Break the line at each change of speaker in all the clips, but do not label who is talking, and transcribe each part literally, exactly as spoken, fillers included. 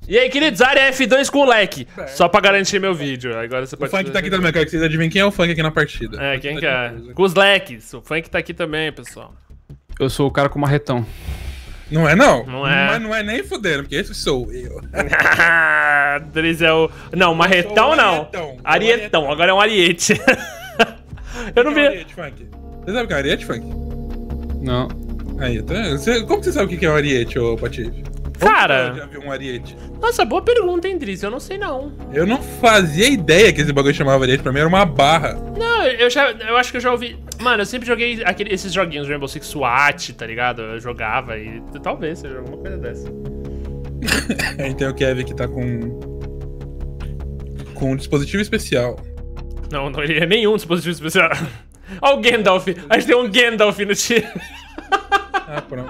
E aí, queridos, área F dois com o leque. Só pra garantir meu vídeo. Agora você
O
pode...
Funk tá aqui também, cara, que vocês adivinhem quem é o Funk aqui na partida.
É, quem que é? Com os leques. O Funk tá aqui também, pessoal.
Eu sou o cara com marretão.
Não é, não?
Não é.
Mas não é nem fudendo, porque esse sou eu.
Dries é o... Não, marretão
o
não.
arietão.
Arietão, agora é um ariete. Eu não
O que é um
vi...
ariete, Funk? Você sabe o que é ariete, Funk?
Não.
Aí, tá vendo? Você- Como que você sabe o que é um ariete, ô Patife?
Cara...
Eu já vi um ariete.
Nossa, boa pergunta, hein, Dries? Eu não sei, não.
Eu não fazia ideia que esse bagulho chamava ariete, pra mim era uma barra.
Não, eu já... Eu acho que eu já ouvi... Mano, eu sempre joguei aquele, esses joguinhos, Rainbow Six SWAT, tá ligado? Eu jogava e talvez seja alguma coisa dessa.
Aí tem o Kevin que tá com... Com um dispositivo especial.
Não, não é nenhum dispositivo especial. Olha o Gandalf. A gente tem um Gandalf no time.
Ah, pronto.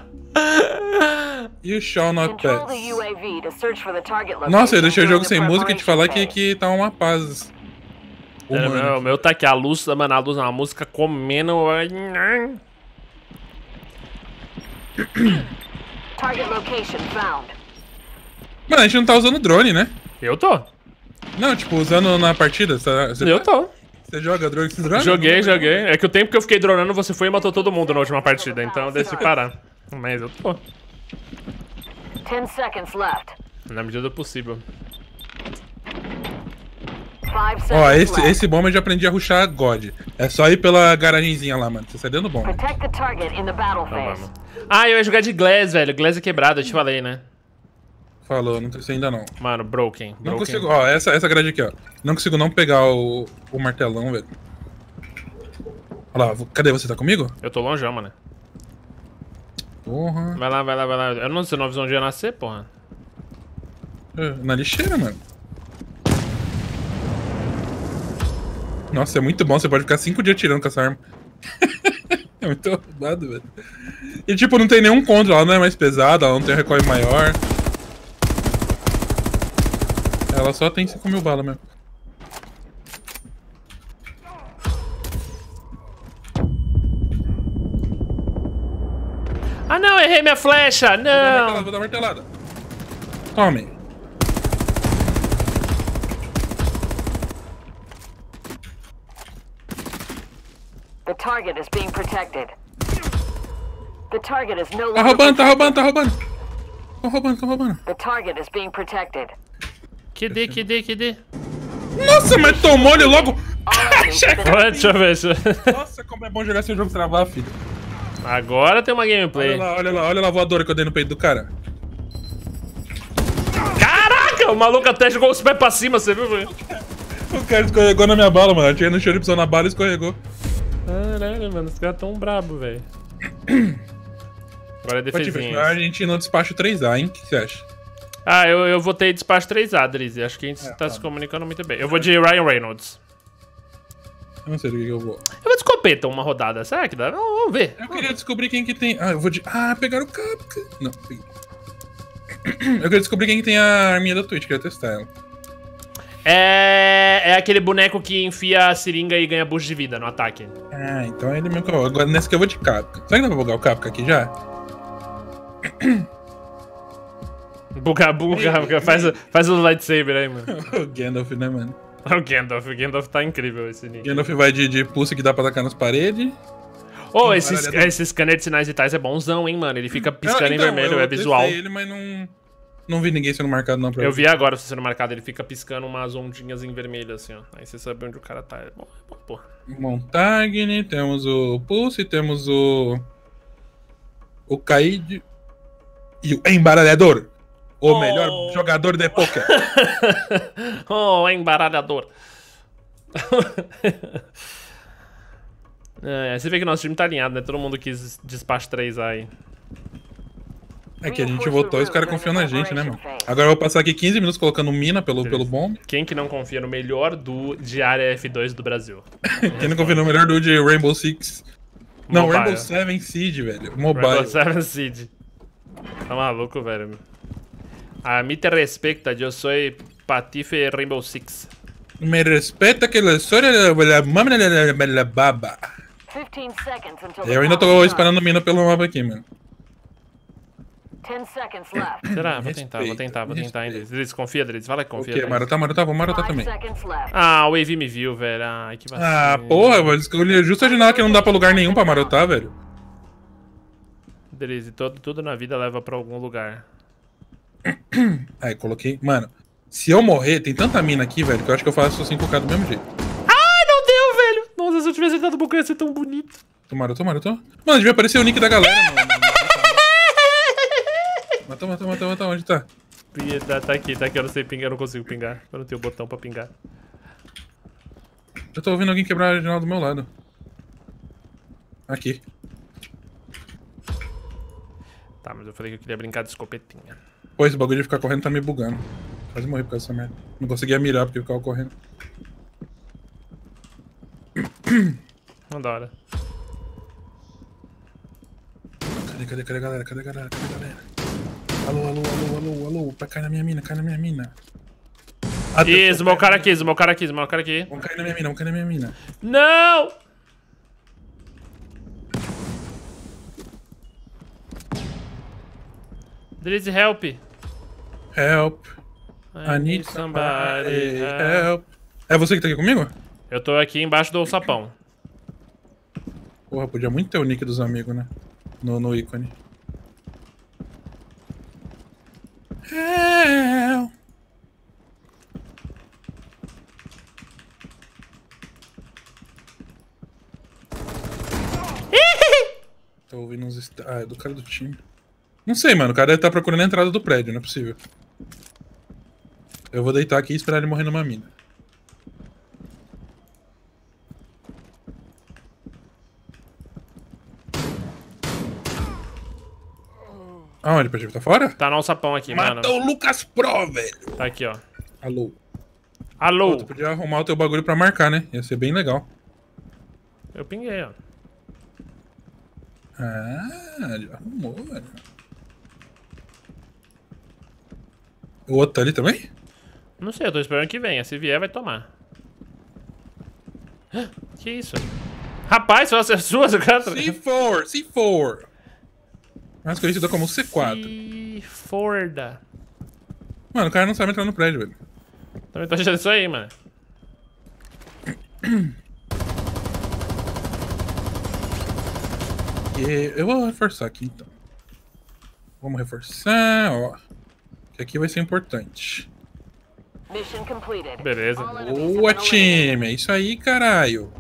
You shall not pass. Nossa, eu deixei o jogo sem música e te falar que, que tá uma paz.
É, meu, o meu tá aqui, a luz, mano, a luz, uma música comendo.
Target location found.
Mano, a gente não tá usando drone, né?
Eu tô.
Não, tipo, usando na partida. Você,
Eu tô.
Você joga drone com drone?
Joguei, joguei. É que o tempo que eu fiquei dronando, você foi e matou todo mundo na última partida, então eu decidi parar. Mas eu tô.
Ten seconds left.
Na medida do possível.
Five seconds
Ó, esse,
left.
esse bomba eu já aprendi a rushar God. É só ir pela garagenzinha lá, mano. Você sai dentro do bomba.
Protect the target in the battle
Então
phase.
vamos. Ah, eu ia jogar de Glass, velho. Glass é quebrado, eu te falei, né?
Falou, não sei ainda não.
Mano, broken.
Não
broken.
consigo, ó, essa, essa grade aqui, ó. Não consigo não pegar o, o martelão, velho. Olha lá, cadê você? Tá comigo?
Eu tô longeão, mano.
Porra.
Vai lá, vai lá, vai lá. Eu não sei não onde ia nascer, porra.
É, na lixeira, mano. Nossa, é muito bom. Você pode ficar cinco dias tirando com essa arma. É muito roubado, velho. E tipo, não tem nenhum contra. Ela não é mais pesada, ela não tem recoil maior. Ela só tem cinco mil balas mesmo.
Ah, não, errei minha flecha.
Vou dar martelada,
Não.
vou dar martelada. Tome.
The target is being protected. The target is no
Tá
longer
roubando, tá
protected.
roubando, tá roubando. Tá roubando, tá roubando.
The target is being protected.
Que dê, que dê, que dê.
Nossa, mas tomou ele logo.
All enemies have been
Ué, deixa eu ver. Deixa eu ver.
Nossa, como é bom jogar seu jogo travar, filho.
Agora tem uma
Olha
gameplay.
lá, olha lá, olha lá a voadora que eu dei no peito do cara.
Caraca, o maluco até jogou os pés pra cima, você viu, velho?
O cara escorregou na minha bala, mano. Eu tirei no chão de pisou na bala e escorregou.
Caralho, mano, os caras tão brabo, velho. Agora é
Pode ver,
defesinha.
a gente no despacho três A, hein? O que você acha?
Ah, eu, eu votei despacho três A, Drizzy. Acho que a gente
É,
tá
tá
se
bom.
comunicando muito bem. Eu vou de Ryan Reynolds.
Eu não sei do que, que eu vou.
Eu vou de escopeta uma rodada. Será que dá? Vamos, vamos ver.
Eu queria descobrir quem que tem. Ah, eu vou de. Ah, pegaram o Capca. Não, peguei. Eu queria descobrir quem que tem a arminha da Twitch, queria testar ela.
É, é aquele boneco que enfia a seringa e ganha boost de vida no ataque.
Ah, então é ele mesmo que eu vou. Agora nessa que eu vou de Capca. Será que dá pra bugar o Capca aqui já?
Buga, buga, buga. Faz, faz o lightsaber aí, mano.
O Gandalf, né, mano?
O Gandalf, o Gandalf tá incrível esse nick.
Gandalf vai de, de pulse que dá pra tacar nas paredes.
Oh, esse,
Caralho, é
esse scanner de sinais vitais é bonzão, hein, mano. Ele fica piscando
Ah,
em
então,
vermelho,
eu
é visual.
testei ele, mas não. Não vi ninguém sendo marcado, não. Pra
Eu
ver.
vi agora você sendo marcado, ele fica piscando umas ondinhas em vermelho, assim, ó. Aí você sabe onde o cara tá. É bom, é bom, porra.
Montagne, temos o Pulse, temos o. O Kaid. E o Embaralhador. O
Oh.
melhor jogador de poker.
Oh, embaralhador. É, você vê que nosso time tá alinhado, né? Todo mundo quis despacho três A aí.
É que a gente votou e os caras confiam na gente, né, mano? Agora eu vou passar aqui quinze minutos colocando mina pelo, pelo bomb.
Quem que não confia no melhor duo de área F dois do Brasil?
Quem não confia no melhor do de Rainbow Six. Não,
Mobile.
Rainbow Seven Siege, velho. Mobile.
Rainbow Seven Siege. Tá maluco, velho. A mim te respecta, eu sou Patife Rainbow Six.
Me respeita que eu sou a mama da baba.
fifteen seconds until the
Eu ainda
count
tô
is done.
esperando mina pelo mapa aqui, mano.
Ten seconds left.
Será? Vou tentar, vou
Respeita,
tentar, vou tentar ainda.
respeita.
Drizzy, confia, Drizzy. Fala que confia.
Ok,
Drizzy.
marotar, marotar, vou marotar
Five
também.
seconds left.
Ah, o A V me viu, velho. Ai, que vacilo.
Ah, porra, vou escolher justo de nada que não dá pra lugar nenhum pra marotar, velho.
Drizzy, todo, tudo na vida leva pra algum lugar.
Aí, coloquei. Mano, se eu morrer, tem tanta mina aqui, velho, que eu acho que eu faço cinco K do mesmo jeito.
Ai, não deu, velho. Nossa, se eu tivesse acertado um pouco, ia ser tão bonito.
Tu marotou, marotou? Mano, devia aparecer o nick da galera, mano. Matou, matou, matou, matou. Onde tá?
Tá, tá aqui, tá aqui. Eu não sei pingar, eu não consigo pingar. Eu não tenho botão pra pingar.
Eu tô ouvindo alguém quebrar a janela do meu lado. Aqui.
Tá, mas eu falei que eu queria brincar de escopetinha.
Pô, esse bagulho de ficar correndo tá me bugando. Quase morri por causa dessa merda. Não conseguia mirar porque eu ficava correndo.
Não da hora.
Cadê, cadê, cadê a galera? Cadê a galera? Cadê a galera? Alô, alô, alô, alô, alô. Pra cair na minha mina, cai na minha mina. Ah,
Isso, meu cara aqui, meu cara aqui, meu cara aqui.
Vamos cair na minha mina, vamos cair na minha mina.
Não! Drizzy, help.
Help.
I,
I need somebody. Help. É você que tá aqui comigo?
Eu tô aqui embaixo do sapão.
Porra, podia muito ter o nick dos amigos, né? No, no ícone. Help. Tô ouvindo uns... est- Ah, é do cara do time. Não sei, mano. O cara deve estar procurando a entrada do prédio, não é possível. Eu vou deitar aqui e esperar ele morrer numa mina. Aonde? Pra gente tá fora?
Tá no sapão aqui, mano.
Matou o Lucas Pro, velho.
Tá aqui, ó.
Alô.
Alô!
Pô, tu podia arrumar o teu bagulho pra marcar, né? Ia ser bem legal.
Eu pinguei, ó.
Ah, já arrumou, velho. O outro tá ali também?
Não sei, eu tô esperando que venha. Se vier, vai tomar. Que isso? Rapaz, são as suas, cara.
C quatro, C quatro. Mais conhecido como C quatro.
Se forda.
Mano, o cara não sabe entrar no prédio, velho.
Também tô achando isso aí, mano.
E eu vou reforçar aqui, então. Vamos reforçar, ó. Que aqui vai ser importante.
Mission completed.
Beleza.
All enemies have
Boa,
been
time. É isso aí, caralho.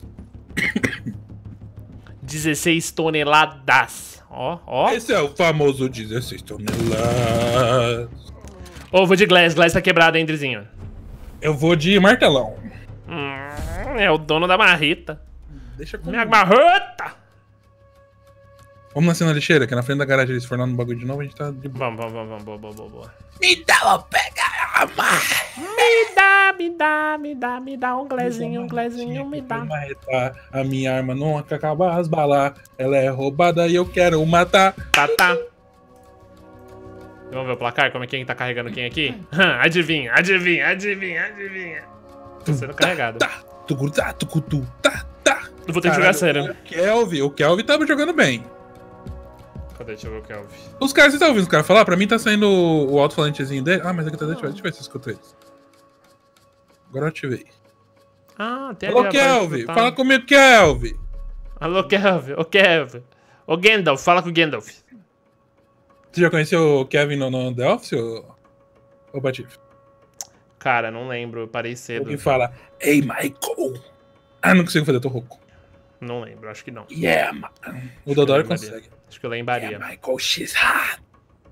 dezesseis toneladas. Ó, ó.
Esse é o famoso dezesseis toneladas.
Ô, vou de Glass. Glass tá quebrado, hein, Drizinho?
Eu vou de martelão.
Hum, é o dono da marreta.
Deixa comigo.
Minha marreta!
Vamos nascer na lixeira, que é na frente da garagem. Eles fornando no bagulho de novo, a gente tá de boa.
Vamos, vamos, vamos, vamos. Boa, boa, boa, boa.
Me dá uma pegada,
Me dá, me dá, me dá, me dá um Glassinho, um Glassinho, me dá.
marretar. A minha arma nunca acaba as balas. Ela é roubada e eu quero matar.
Tá, tá. Vamos ver o placar? Como é quem tá carregando quem aqui? Adivinha, adivinha, adivinha, adivinha. Tô sendo carregado.
Tá, tucu, tá, tucutu, tá, tá.
Eu vou ter que jogar sério.
O Kelvin, o Kelvin tava jogando bem.
Cadê? Deixa eu ver o Kelvin.
Os caras, você tá ouvindo os caras falar? Pra mim tá saindo o alto-falantezinho dele. Ah, mas aqui tá. Deixa eu ver, deixa eu ver se eu escuto eles. Agora eu ativei.
Ah, tem ali
Alô,
a
Kelvin!
tá.
Fala comigo, Kelvin!
Alô, Kelvin, ô Kelvin. Ô Gandalf, fala com o Gandalf.
Você já conheceu o Kevin no, no The Office ou, ou Patife?
Cara, não lembro, eu parei cedo.
Alguém fala, Ei, Michael! Ah, não consigo fazer, eu tô rouco.
Não lembro, acho que não.
Yeah, man. O Dodói
Eu lembraria.
consegue.
Acho que eu lembraria.
Yeah, Michael, she's hot!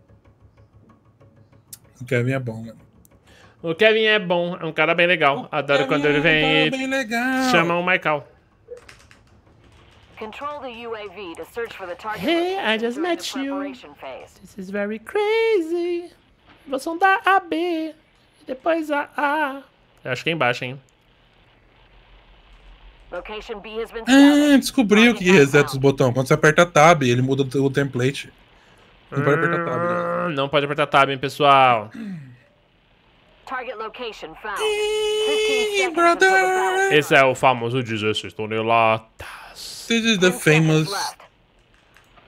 O Kevin é bom, mano.
O Kevin é bom, é um cara bem legal. Adoro
Kevin
quando ele
é um
vem
cara
e
bem legal.
chama o Michael.
Control the U A V to search for the target.
Hey, I
location
just
during
met
the
you.
preparation phase.
This is very crazy. Vou sondar a B, depois a A. Eu acho que é embaixo, hein?
Location B has been
Ah,
scouted.
descobriu que reseta os botões. Quando você aperta Tab, ele muda o template. Não pode apertar Tab, né?
Ah, Não pode apertar Tab, hein, pessoal.
Target location found.
Ih,
fifteen seconds until the
brother!
battle.
Esse é o famoso dezesseis toneladas.
This is the
ten seconds
famous
left.